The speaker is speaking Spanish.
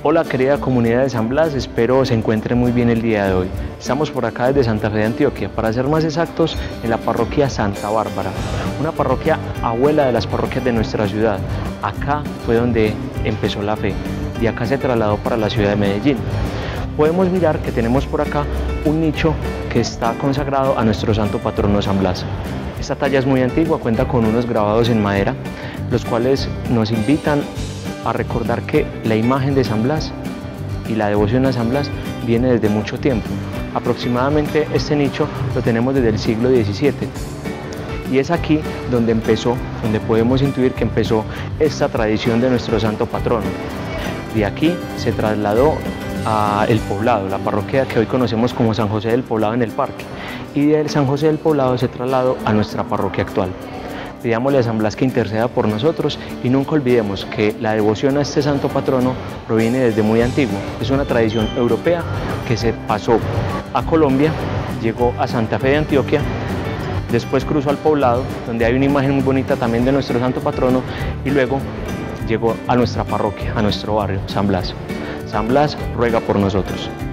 Hola querida comunidad de San Blas, espero se encuentren muy bien el día de hoy. Estamos por acá desde Santa Fe de Antioquia, para ser más exactos, en la parroquia Santa Bárbara, una parroquia abuela de las parroquias de nuestra ciudad. Acá fue donde empezó la fe y acá se trasladó para la ciudad de Medellín. Podemos mirar que tenemos por acá un nicho que está consagrado a nuestro santo patrono San Blas. Esta talla es muy antigua, cuenta con unos grabados en madera, los cuales nos invitan a recordar que la imagen de San Blas y la devoción a San Blas viene desde mucho tiempo. Aproximadamente este nicho lo tenemos desde el siglo XVII y es aquí donde podemos intuir que empezó esta tradición de nuestro santo patrono. De aquí se trasladó a El Poblado, la parroquia que hoy conocemos como San José del Poblado en el Parque, y de San José del Poblado se trasladó a nuestra parroquia actual. Pidámosle a San Blas que interceda por nosotros y nunca olvidemos que la devoción a este santo patrono proviene desde muy antiguo. Es una tradición europea que se pasó a Colombia, llegó a Santa Fe de Antioquia, después cruzó al Poblado, donde hay una imagen muy bonita también de nuestro santo patrono, y luego llegó a nuestra parroquia, a nuestro barrio, San Blas. San Blas ruega por nosotros.